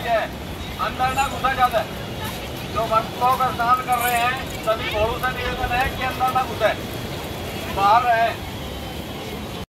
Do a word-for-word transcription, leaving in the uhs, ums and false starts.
है, अंदर ना घुसा जाता है। जो भक्त लोग स्नान कर रहे हैं सभी घोड़ों से निवेदन है कि अंदर ना घुसे, बाहर रहे।